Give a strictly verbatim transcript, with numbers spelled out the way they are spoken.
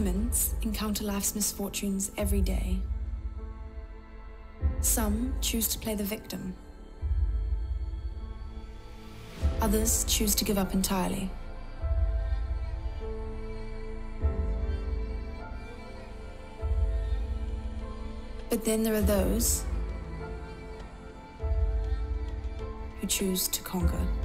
Humans encounter life's misfortunes every day. Some choose to play the victim. Others choose to give up entirely. But then there are those who choose to conquer.